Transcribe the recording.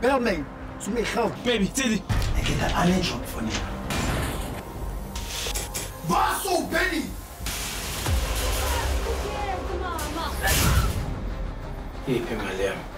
bel mij. Zo meer geld. Baby, Teddy. Ik heb daar alleen job van je. Waar zo, Benny? Hey, Pimalem.